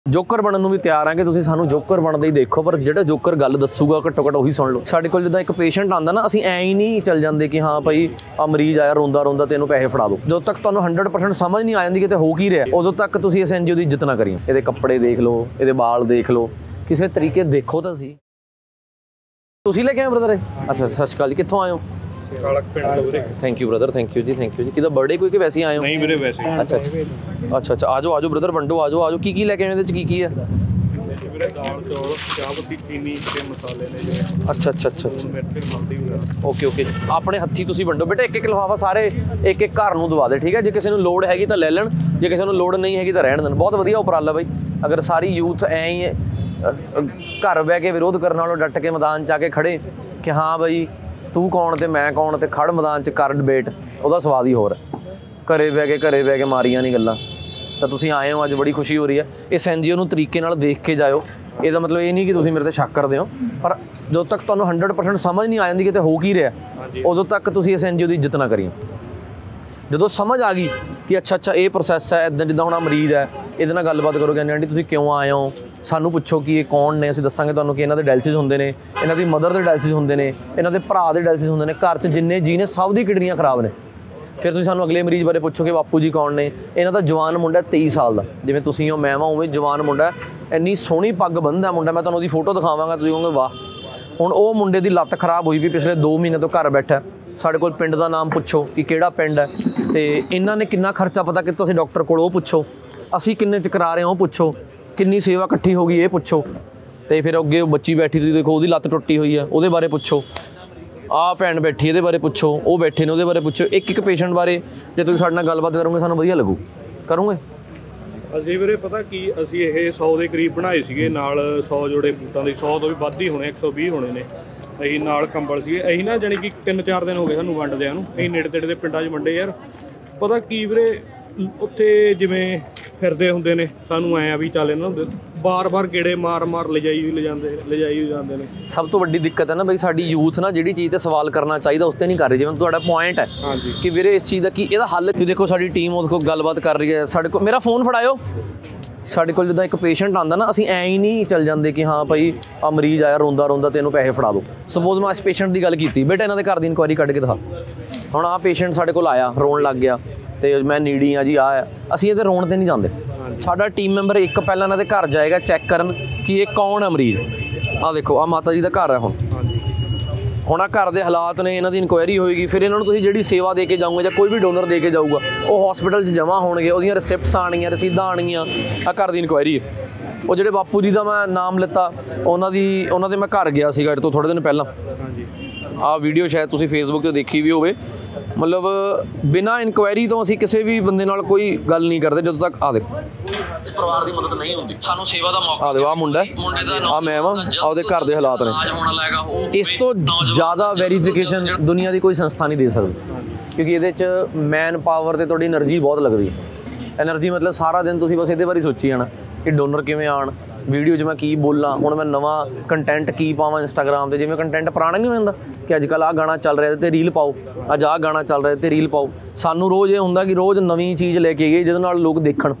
Joker बनने भी तैयार है कि तुसीं सानू जोकर बनते ही देखो, पर जो जोकर गल दसूगा घट्टो घट्ट उही सुन लो। साडे कोल जिद्दां एक पेशेंट आंदा ना, असीं ऐ ही नहीं चल जाते कि हाँ भाई आ मरीज़ आया रोंदा रोंदा तेनों पैसे फड़ा दो। जो तक तुहानूं 100% समझ नहीं आ जाती कि हो की रहा, उदों तक तुसीं इस NGO की इज्जत ना करियो। इहदे कपड़े देख लो, इहदे बाल देख लो, किसी तरीके देखो तो सी। तुसीं लेके आए ब्रदर? अच्छा सत श्री अकाल जी, कित्थों आए हो? Thank you brother, thank you जी। किदा बर्थडे कोई कि वैसे ही आए हो? नहीं मेरे वैसे। अच्छा आ जाओ ब्रदर, वंडो आ जाओ। की लेके आए इहदे च की है? दाल चौल चाह पत्ती चीनी ते मसाले ने जिवें। अच्छा मिर्च हल्दी वगैरह। ओके अपने हत्थी तुसीं वंडो बेटा, एक लिफाफा सारे एक घर नूं दवा दे, ठीक है? जे किसी नूं लोड़ हैगी तां लै लैण, जे किसी नूं लोड़ नहीं हैगी तां रहण देण। बहुत वधिया उपराला बई। अगर सारी यूथ ऐ ही घर बह के विरोध करने वालों डट के मैदान च आके खड़े कि हाँ बई तू कौन ते मैं कौन, ते खड़ मैदान च कर डिबेट, ਉਹਦਾ ਸਵਾਦ ਹੀ ਹੋਰ ਹੈ। ਘਰੇ ਬਹਿ ਕੇ ਮਾਰੀਆਂ ਨਹੀਂ ਗੱਲਾਂ। ਤਾਂ ਤੁਸੀਂ ਆਏ ਹੋ ਅੱਜ, ਬੜੀ ਖੁਸ਼ੀ ਹੋ ਰਹੀ ਹੈ। ਇਸ NGO ਨੂੰ ਤਰੀਕੇ ਨਾਲ ਦੇਖ ਕੇ ਜਾਇਓ। ਇਹਦਾ ਮਤਲਬ ਇਹ ਨਹੀਂ ਕਿ ਤੁਸੀਂ ਮੇਰੇ ਤੇ ਸ਼ੱਕ ਕਰਦੇ ਹੋ, ਪਰ ਜਦੋਂ ਤੱਕ ਤੁਹਾਨੂੰ 100% ਸਮਝ ਨਹੀਂ ਆ ਜਾਂਦੀ ਕਿ ਤੇ ਹੋ ਕੀ ਰਿਹਾ, ਉਦੋਂ ਤੱਕ ਤੁਸੀਂ ਇਸ NGO ਦੀ ਇੱਜ਼ਤ ਨਾ ਕਰਿਓ। ਜਦੋਂ ਸਮਝ ਆ ਗਈ ਕਿ ਅੱਛਾ ਇਹ ਪ੍ਰੋਸੈਸ ਹੈ, ਇੱਦਾਂ ਜਿੱਦਾਂ ਹੁਣ ਆਹ ਮਰੀਜ਼ ਹੈ, ਇਹਦੇ ਨਾਲ ਗੱਲਬਾਤ ਕਰੋਗੇ, ਆਂਟੀ ਤੁਸੀਂ ਕਿਉਂ ਆਏ ਹੋ, ਸਾਨੂੰ ਪੁੱਛੋ ਕਿ ਇਹ ਕੌਣ ਨੇ, ਅਸੀਂ ਦੱਸਾਂਗੇ ਤੁਹਾਨੂੰ ਕਿ ਇਹਨਾਂ ਦੇ ਡਾਇਲਿਸਿਸ ਹੁੰਦੇ ਨੇ, ਇਹਨਾਂ ਦੀ ਮਦਰ ਦੇ ਡਾਇਲਿਸਿਸ ਹੁੰਦੇ ਨੇ, ਇਹਨਾਂ ਦੇ ਭਰਾ ਦੇ ਡਾਇਲਿਸਿਸ ਹੁੰਦੇ ਨੇ, ਘਰ 'ਚ ਜਿੰਨੇ ਜੀ ਨੇ ਸਭ ਦੀ ਕਿਡਨੀਆਂ ਖਰਾਬ ਨੇ। ਫਿਰ ਤੁਸੀਂ ਸਾਨੂੰ ਅਗਲੇ ਮਰੀਜ਼ ਬਾਰੇ ਪੁੱਛੋਗੇ ਬਾਪੂ ਜੀ ਕੌਣ ਨੇ, ਇਹਨਾਂ ਦਾ ਜਵਾਨ ਮੁੰਡਾ 23 ਸਾਲ ਦਾ, ਜਿਵੇਂ ਤੁਸੀਂ ਹੋ ਮੈਂ ਵਾਂ ਉਵੇਂ ਜਵਾਨ ਮੁੰਡਾ, ਇੰਨੀ ਸੋਹਣੀ ਪੱਗ ਬੰਨ੍ਹਦਾ ਮੁੰਡਾ, ਮੈਂ ਤੁਹਾਨੂੰ ਉਹਦੀ ਫੋਟੋ ਦਿਖਾਵਾਂਗਾ, ਤੁਸੀਂ ਕਹੋਗੇ ਵਾਹ। ਹੁਣ ਉਹ ਮੁੰਡੇ ਦੀ ਲੱਤ ਖਰਾਬ ਹੋਈ ਵੀ ਪਿਛਲੇ 2 ਮਹੀਨੇ ਤੋਂ ਘਰ ਬੈਠਾ। ਸਾਡੇ ਕੋਲ ਪਿੰਡ ਦਾ ਨਾਮ ਪੁੱਛੋ ਕਿ ਕਿਹੜਾ ਪਿੰਡ ਹੈ, ਤੇ ਇਹਨਾਂ ਨੇ ਕਿੰਨਾ ਖਰਚਾ ਪਤਾ ਕੀਤਾ ਸੀ ਡਾਕਟਰ ਕੋਲ, ਉਹ ਪੁੱਛੋ। ਅਸੀਂ ਕਿੰਨੇ 'ਚ ਕਰਾ ਰਹੇ ਹਾਂ ਉਹ ਪੁੱਛੋ, ਕਿੰਨੀ ਸੇਵਾ ਇਕੱਠੀ ਹੋ ਗਈ ਇਹ ਪੁੱਛੋ। ਤੇ ਫਿਰ ਅੱਗੇ ਬੱਚੀ ਬੈਠੀ ਤੁਸੀਂ ਦੇਖੋ, ਉਹਦੀ ਲੱਤ ਟੁੱਟੀ ਹੋਈ ਹੈ, ਉਹਦੇ ਬਾਰੇ ਪੁੱਛੋ। ਆਹ ਭੈਣ ਬੈਠੀ ਇਹਦੇ ਬਾਰੇ ਪੁੱਛੋ, ਉਹ ਬੈਠੇ ਨੇ ਉਹਦੇ ਬਾਰੇ ਪੁੱਛੋ। ਇੱਕ ਪੇਸ਼ੈਂਟ ਬਾਰੇ ਜੇ ਤੁਸੀਂ ਸਾਡੇ ਨਾਲ ਗੱਲਬਾਤ ਕਰੋਗੇ ਸਾਨੂੰ ਵਧੀਆ ਲੱਗੂ। ਕਰੋਗੇ? ਅਸੀਂ ਵੀਰੇ ਪਤਾ ਕੀ, ਅਸੀਂ ਇਹ 100 ਦੇ ਕਰੀਬ ਬਣਾਏ ਸੀਗੇ, ਨਾਲ 100 ਜੋੜੇ ਬੂਟਾਂ ਦੇ, 100 ਤੋਂ ਵੀ ਵੱਧ ਹੀ ਹੋਣੇ, 120 ਹੋਣੇ ਨੇ। ਅਸੀਂ ਨਾਲ ਕੰਬਲ ਸੀਗੇ, ਅਸੀਂ ਨਾ ਜਾਣੀ ਕਿ 3-4 ਦਿਨ ਹੋ ਗਏ ਸਾਨੂੰ ਵੰਡਦਿਆਂ ਨੂੰ। ਅਸੀਂ ਨੇੜੇ ਤੇੜੇ ਦੇ ਪਿੰਡਾਂ 'ਚ ਵੰਡੇ ਯਾਰ। ਪਤਾ ਕੀ ਵੀਰੇ, ਉੱਥੇ ਜਿਵੇਂ ਫਿਰਦੇ ਹੁੰਦੇ ਨੇ, ਸਾਨੂੰ ਐਂ ਆ ਵੀ ਚੱਲ ਇਹਨਾਂ ਨੂੰ ਬਾਰ-ਬਾਰ ਗੇੜੇ ਮਾਰ ਲਿਜਾਈ ਜਾਂਦੇ ਨੇ। ਸਭ ਤੋਂ ਵੱਡੀ ਦਿੱਕਤ ਹੈ ਨਾ ਬਈ, ਸਾਡੀ ਯੂਥ ਨਾ ਜਿਹੜੀ ਚੀਜ਼ 'ਤੇ ਸਵਾਲ ਕਰਨਾ ਚਾਹੀਦਾ ਉਸ 'ਤੇ ਨਹੀਂ ਕਰ ਰਹੀ। ਜਿਵੇਂ ਤੁਹਾਡਾ ਪੁਆਇੰਟ ਹੈ ਕਿ ਵੀਰੇ ਇਸ ਚੀਜ਼ ਦਾ ਕੀ ਇਹਦਾ ਹੱਲ, ਕਿ ਦੇਖੋ ਸਾਡੀ ਟੀਮ ਉਹਦੇ ਕੋਲ ਗੱਲਬਾਤ ਕਰ ਰਹੀ ਹੈ। ਸਾਡੇ ਕੋਲ ਮੇਰਾ ਫੋਨ ਫੜਾਇਓ। ਸਾਡੇ ਕੋਲ ਜਿੱਦਾਂ ਇੱਕ ਪੇਸ਼ੈਂਟ ਆਂਦਾ ਨਾ, ਅਸੀਂ ਐਂ ਹੀ ਨਹੀਂ ਚੱਲ ਜਾਂਦੇ ਕਿ ਹਾਂ ਭਾਈ ਆ ਮਰੀਜ਼ ਆਇਆ ਰੋਂਦਾ ਰੋਂਦਾ ਤੈਨੂੰ ਪੈਸੇ ਫੜਾ ਦਿਓ। ਸਪੋਜ਼ ਮੈਂ ਇਸ ਪੇਸ਼ੈਂਟ ਦੀ ਗੱਲ ਕੀਤੀ, ਬੇਟਾ ਇਹਨਾਂ ਦੇ ਘਰ ਦੀ ਇਨਕੁਆਇਰੀ ਕੱਢ ਕੇ ਦਿਖਾ। ਹੁਣ ਆਹ ਪੇਸ਼ੈਂਟ ਸਾਡੇ ਕੋਲ ਆਇਆ, ਰੋਣ ਲੱਗ ਗਿਆ, ਤੇ ਮੈਂ ਨੀਡੀ ਆ ਜੀ ਆ ਹੈ, ਅਸੀਂ ਇਹਦੇ ਰੋਣ ਤੇ ਨਹੀਂ ਜਾਂਦੇ। ਸਾਡਾ ਟੀਮ ਮੈਂਬਰ ਇੱਕ ਪਹਿਲਾਂ ਇਹਨਾਂ ਦੇ ਘਰ ਜਾਏਗਾ ਚੈੱਕ ਕਰਨ ਕਿ ਇਹ ਕੌਣ ਹੈ ਮਰੀਜ਼। ਆਹ ਦੇਖੋ ਆਹ ਮਾਤਾ ਜੀ ਦਾ ਘਰ ਹੈ। ਹੁਣ ਆਹ ਘਰ ਦੇ ਹਾਲਾਤ ਨੇ, ਇਹਨਾਂ ਦੀ ਇਨਕੁਆਇਰੀ ਹੋਏਗੀ, ਫਿਰ ਇਹਨਾਂ ਨੂੰ ਤੁਸੀਂ ਜਿਹੜੀ ਸੇਵਾ ਦੇ ਕੇ ਜਾਓਗੇ ਜਾਂ ਕੋਈ ਵੀ ਡੋਨਰ ਦੇ ਕੇ ਜਾਊਗਾ, ਉਹ ਹਸਪੀਟਲ 'ਚ ਜਮ੍ਹਾਂ ਹੋਣਗੇ, ਉਹਦੀਆਂ ਰਿਸਿਪਟਸ ਆਉਣਗੀਆਂ, ਰਸੀਦਾਂ ਆਉਣਗੀਆਂ। ਆਹ ਘਰ ਦੀ ਇਨਕੁਆਇਰੀ ਹੈ। ਉਹ ਜਿਹੜੇ ਬਾਪੂ ਜੀ ਦਾ ਮੈਂ ਨਾਮ ਲਿੱਤਾ, ਉਹਨਾਂ ਦੇ ਮੈਂ ਘਰ ਗਿਆ ਸੀਗਾ ਇਹ ਤੋਂ ਥੋੜ੍ਹੇ ਦਿਨ ਪਹਿਲਾਂ। ਆਹ ਵੀਡੀਓ ਸ਼ਾਇਦ ਤੁਸੀਂ ਫੇਸਬੁੱਕ 'ਤੇ ਦੇਖੀ ਵੀ ਹੋਵੇ। ਮਤਲਬ ਬਿਨਾਂ ਇਨਕੁਆਇਰੀ ਤੋਂ ਅਸੀਂ ਕਿਸੇ ਵੀ ਬੰਦੇ ਨਾਲ ਕੋਈ ਗੱਲ ਨਹੀਂ ਕਰਦੇ ਜਦੋਂ ਤੱਕ ਆਹ ਦੇਖੋ ਇਸ ਪਰਿਵਾਰ ਦੀ ਮਦਦ ਨਹੀਂ ਹੁੰਦੀ, ਸਾਨੂੰ ਸੇਵਾ ਦਾ ਮੌਕਾ। ਆਹ ਦੇਖੋ ਆਹ ਮੁੰਡਾ, ਆਹ ਮੈਂ ਵਾਂ, ਉਹਦੇ ਘਰ ਦੇ ਹਾਲਾਤ ਨੇ। ਇਸ ਤੋਂ ਜ਼ਿਆਦਾ ਵੈਰੀਫਿਕੇਸ਼ਨ ਦੁਨੀਆ ਦੀ ਕੋਈ ਸੰਸਥਾ ਨਹੀਂ ਦੇ ਸਕਦੀ, ਕਿਉਂਕਿ ਇਹਦੇ 'ਚ ਮੈਨ ਪਾਵਰ ਤੇ ਤੁਹਾਡੀ એનર્ਜੀ ਬਹੁਤ ਲੱਗਦੀ ਹੈ। એનર્ਜੀ ਮਤਲਬ ਸਾਰਾ ਦਿਨ ਤੁਸੀਂ ਬਸ ਇਹਦੇ ਬਾਰੇ ਸੋਚੀ ਜਾਣਾ ਕਿ ਡੋਨਰ ਕਿਵੇਂ ਆਉਣ, ਵੀਡੀਓ 'ਚ ਮੈਂ ਕੀ ਬੋਲਾਂ, ਹੁਣ ਮੈਂ ਨਵਾਂ ਕੰਟੈਂਟ ਕੀ ਪਾਵਾਂ ਇੰਸਟਾਗ੍ਰਾਮ 'ਤੇ। ਜਿਵੇਂ ਕੰਟੈਂਟ ਪੁਰਾਣਾ ਨਹੀਂ ਹੋ ਜਾਂਦਾ ਕਿ ਅੱਜ ਕੱਲ੍ਹ ਆਹ ਗਾਣਾ ਚੱਲ ਰਿਹਾ ਤੇ ਰੀਲ ਪਾਓ, ਅੱਜ ਆਹ ਗਾਣਾ ਚੱਲ ਰਿਹਾ ਤੇ ਰੀਲ ਪਾਓ। ਸਾਨੂੰ ਰੋਜ਼ ਇਹ ਹੁੰਦਾ ਕਿ ਰੋਜ਼ ਨਵੀਂ ਚੀਜ਼ ਲੈ ਕੇ ਆਈਏ ਜਿਹਦੇ ਨਾਲ ਲੋਕ ਦੇਖਣ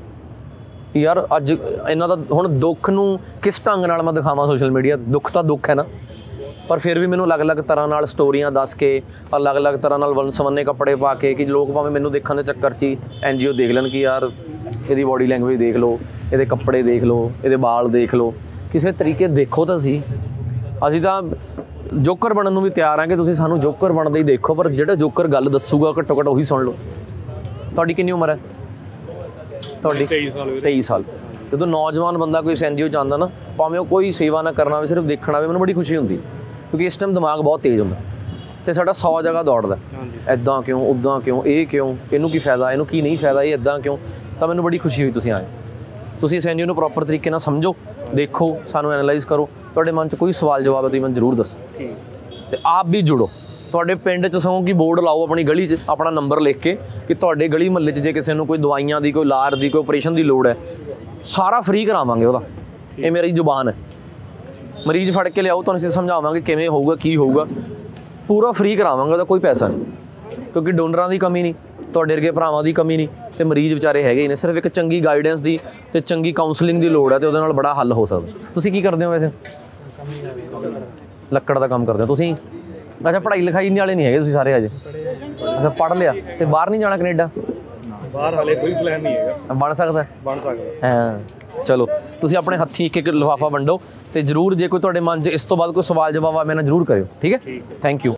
ਯਾਰ ਅੱਜ ਇਹਨਾਂ ਦਾ। ਹੁਣ ਦੁੱਖ ਨੂੰ ਕਿਸ ਢੰਗ ਨਾਲ ਮੈਂ ਦਿਖਾਵਾਂ ਸੋਸ਼ਲ ਮੀਡੀਆ, ਦੁੱਖ ਤਾਂ ਦੁੱਖ ਹੈ ਨਾ, ਪਰ ਫਿਰ ਵੀ ਮੈਨੂੰ ਅਲੱਗ-ਅਲੱਗ ਤਰ੍ਹਾਂ ਨਾਲ ਸਟੋਰੀਆਂ ਦੱਸ ਕੇ, ਅਲੱਗ-ਅਲੱਗ ਤਰ੍ਹਾਂ ਨਾਲ ਵੰਨ-ਸਵੰਨੇ ਕੱਪੜੇ ਪਾ ਕੇ, ਕਿ ਲੋਕ ਭਾਵੇਂ ਮੈਨੂੰ ਦੇਖਣ ਦੇ ਚੱਕਰ 'ਚ ਹੀ NGO ਦੇਖ ਲੈਣ ਕਿ ਯਾਰ ਇਹਦੀ ਬੋਡੀ ਲੈਂਗੁਏਜ ਦੇਖ ਲਓ, ਇਹਦੇ ਕੱਪੜੇ ਦੇਖ ਲਓ, ਇਹਦੇ ਬਾਲ ਦੇਖ ਲਓ, ਕਿਸੇ ਤਰੀਕੇ ਦੇਖੋ ਤਾਂ ਸੀ। ਅਸੀਂ ਤਾਂ ਜੋਕਰ ਬਣਨ ਨੂੰ ਵੀ ਤਿਆਰ ਹਾਂ ਕਿ ਤੁਸੀਂ ਸਾਨੂੰ ਜੋਕਰ ਬਣਦੇ ਹੀ ਦੇਖੋ, ਪਰ ਜਿਹੜਾ ਜੋਕਰ ਗੱਲ ਦਸੂਗਾ ਘੱਟੋ ਘੱਟ ਉਹੀ ਸੁਣ ਲਓ। ਤੁਹਾਡੀ ਕਿੰਨੀ ਉਮਰ ਹੈ? ਤੁਹਾਡੀ 23 ਸਾਲ। ਜਦੋਂ ਨੌਜਵਾਨ ਬੰਦਾ ਕੋਈ NGO 'ਚ ਆਉਂਦਾ ਨਾ, ਭਾਵੇਂ ਉਹ ਕੋਈ ਸੇਵਾ ਨਾ ਕਰਨਾ ਹੋਵੇ, ਸਿਰਫ ਦੇਖਣਾ ਹੋਵੇ, ਮੈਨੂੰ ਬੜੀ ਖੁਸ਼ੀ ਹੁੰਦੀ, ਕਿਉਂਕਿ ਇਸ ਟਾਈਮ ਦਿਮਾਗ ਬਹੁਤ ਤੇਜ਼ ਹੁੰਦਾ ਅਤੇ ਸਾਡਾ 100 ਜਗ੍ਹਾ ਦੌੜਦਾ, ਇੱਦਾਂ ਕਿਉਂ, ਉੱਦਾਂ ਕਿਉਂ, ਇਹ ਕਿਉਂ, ਇਹਨੂੰ ਕੀ ਫਾਇਦਾ, ਇਹਨੂੰ ਕੀ ਨਹੀਂ ਫਾਇਦਾ, ਇਹ ਇੱਦਾਂ ਕਿਉਂ। ਤਾਂ ਮੈਨੂੰ ਬੜੀ ਖੁਸ਼ੀ ਹੋਈ ਤੁਸੀਂ ਆਏ। ਤੁਸੀਂ ਇਸ NGO ਨੂੰ ਪ੍ਰੋਪਰ ਤਰੀਕੇ ਨਾਲ ਸਮਝੋ, ਦੇਖੋ, ਸਾਨੂੰ ਐਨਾਲਾਈਜ਼ ਕਰੋ। ਤੁਹਾਡੇ ਮਨ 'ਚ ਕੋਈ ਸਵਾਲ ਜਵਾਬ ਹੈ ਤੁਸੀਂ ਮੈਨੂੰ ਜ਼ਰੂਰ ਦੱਸੋ, ਅਤੇ ਆਪ ਵੀ ਜੁੜੋ। ਤੁਹਾਡੇ ਪਿੰਡ 'ਚ ਸਗੋਂ ਕਿ ਬੋਰਡ ਲਾਓ ਆਪਣੀ ਗਲੀ 'ਚ, ਆਪਣਾ ਨੰਬਰ ਲਿਖ ਕੇ ਕਿ ਤੁਹਾਡੇ ਗਲੀ ਮੁਹੱਲੇ 'ਚ ਜੇ ਕਿਸੇ ਨੂੰ ਕੋਈ ਦਵਾਈਆਂ ਦੀ, ਕੋਈ ਇਲਾਜ ਦੀ, ਕੋਈ ਆਪਰੇਸ਼ਨ ਦੀ ਲੋੜ ਹੈ, ਸਾਰਾ ਫ੍ਰੀ ਕਰਾਵਾਂਗੇ ਉਹਦਾ। ਇਹ ਮੇਰੀ ਜ਼ੁਬਾਨ ਹੈ। ਮਰੀਜ਼ ਫੜ ਕੇ ਲਿਆਓ, ਤੁਹਾਨੂੰ ਅਸੀਂ ਸਮਝਾਵਾਂਗੇ ਕਿਵੇਂ ਹੋਊਗਾ, ਕੀ ਹੋਊਗਾ, ਪੂਰਾ ਫ੍ਰੀ ਕਰਾਵਾਂਗੇ, ਉਹਦਾ ਕੋਈ ਪੈਸਾ ਨਹੀਂ, ਕਿਉਂਕਿ ਡੋਨਰਾਂ ਦੀ ਕਮੀ ਨਹੀਂ। ਤੁਹਾਡੇ ਵਰਗੇ ਭਰਾਵਾਂ ਦੀ ਕਮੀ ਨਹੀਂ ਤੇ ਮਰੀਜ਼ ਵਿਚਾਰੇ ਹੈਗੇ ਹੀ ਨੇ, ਸਿਰਫ ਇੱਕ ਚੰਗੀ ਗਾਈਡੈਂਸ ਦੀ ਤੇ ਚੰਗੀ ਕਾਉਂਸਲਿੰਗ ਦੀ ਲੋੜ ਹੈ ਤੇ ਉਹਦੇ ਨਾਲ ਬੜਾ ਹੱਲ ਹੋ ਸਕਦਾ। ਤੁਸੀਂ ਕੀ ਕਰਦੇ ਹੋ ਵੈਸੇ? ਲੱਕੜ ਦਾ ਕੰਮ ਕਰਦੇ ਹੋ ਤੁਸੀਂ? ਅੱਛਾ, ਪੜ੍ਹਾਈ ਲਿਖਾਈ ਵਾਲੇ ਨਹੀਂ ਹੈਗੇ ਤੁਸੀਂ ਸਾਰੇ ਅਜੇ? ਅੱਛਾ, ਪੜ੍ਹ ਲਿਆ ਤੇ ਬਾਹਰ ਨਹੀਂ ਜਾਣਾ ਕੈਨੇਡਾ? ਬਾਹਰ ਹਾਲੇ ਕੋਈ ਪਲਾਨ ਨਹੀਂ ਹੈਗਾ। ਬਣ ਸਕਦਾ? ਬਣ ਸਕਦਾ। ਹਾਂ, ਚਲੋ ਤੁਸੀਂ ਆਪਣੇ ਹੱਥੀਂ ਇੱਕ ਲਿਫਾਫਾ ਵੰਡੋ ਤੇ ਜ਼ਰੂਰ ਜੇ ਕੋਈ ਤੁਹਾਡੇ ਮਨ 'ਚ ਇਸ ਤੋਂ ਬਾਅਦ ਕੋਈ ਸਵਾਲ ਜਵਾਬ ਆ ਮੇਰੇ ਨਾਲ ਜ਼ਰੂਰ ਕਰਿਓ, ਠੀਕ ਹੈ? Thank you.